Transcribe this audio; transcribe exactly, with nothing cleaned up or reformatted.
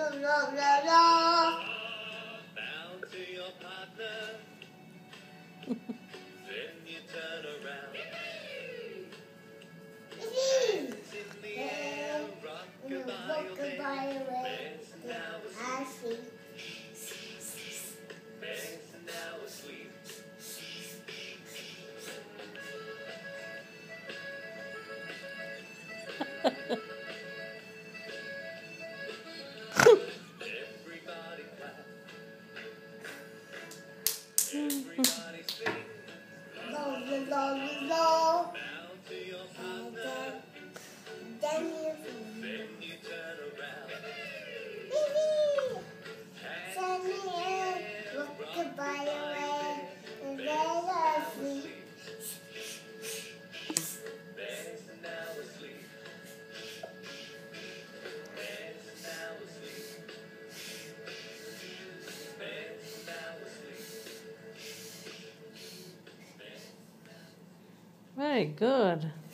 to your partner. Then you turn around. Hands in the air, rock-a-bye, Ben's now asleep. Ben's now asleep. Everybody clap. Everybody sing. Bow to your partner. Then you turn around. Hands in the air, rock-a-bye away, Ben's asleep. Ben's now asleep. Ben's now asleep. Ben's now asleep. Very good.